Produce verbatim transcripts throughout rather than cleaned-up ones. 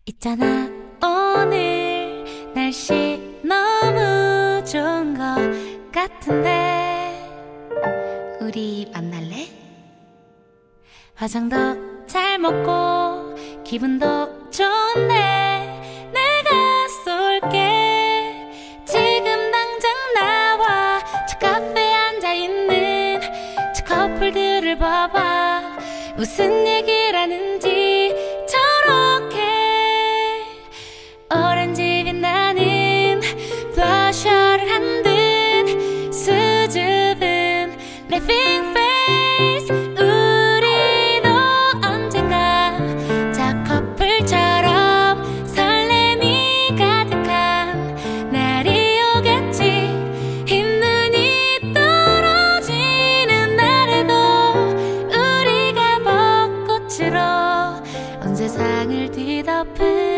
있잖아, 오늘 날씨 너무 좋은 것 같은데 우리 만날래? 화장도 잘 먹고 기분도 좋은데 내가 쏠게. 지금 당장 나와 저 카페에 앉아있는 저 커플들을 봐봐. 무슨 얘기를 하는지 저렇게 오렌지 빛나는 블러셔를 한 듯 수줍은 laughing face. 우리도 언젠가 저 커플처럼 설렘이 가득한 날이 오겠지. 흰눈이 떨어지는 날에도 우리가 벚꽃으로 온 세상을 뒤덮을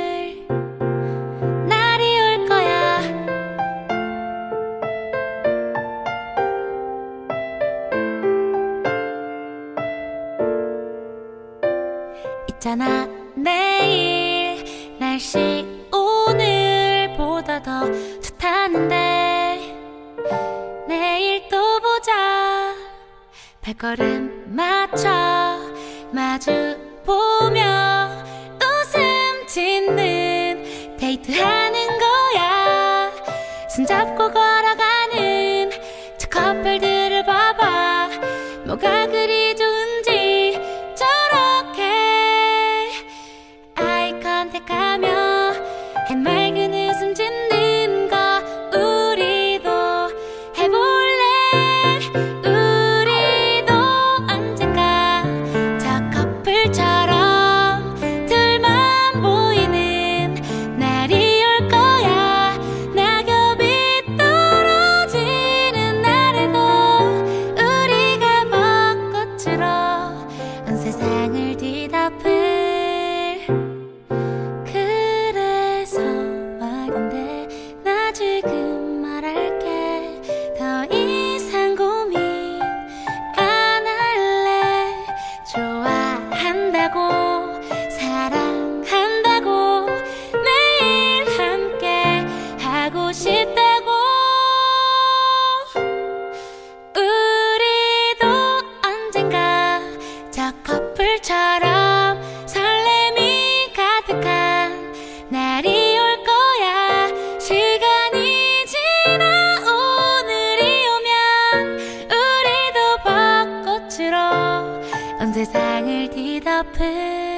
있잖아, 내일 날씨 오늘보다 더 좋다는데 내일 또 보자. 발걸음 맞춰 마주 보며 웃음 짓는 데이트하는 거야. 손잡고 걸어가는 저 커플들을 봐봐. 뭐가 그리 좋은지 하며 해맑은 웃음 짓는 거 우리도 해볼래. 우리도 언젠가 저 커플처럼 둘만 보이는 날이 올 거야. 낙엽이 떨어지는 날에도 우리가 벚꽃으로 온 세상을 뒤덮을 지금 말할게. 더 이상 고민 안 할래. 좋아한다고 사랑한다고 매일 함께 하고 싶다고. 우리도 언젠가 저 커플처럼 설렘이 가득한 날이 올 거야. 시간이 지나 오늘이 오면 우리도 벚꽃으로 온 세상을 뒤덮을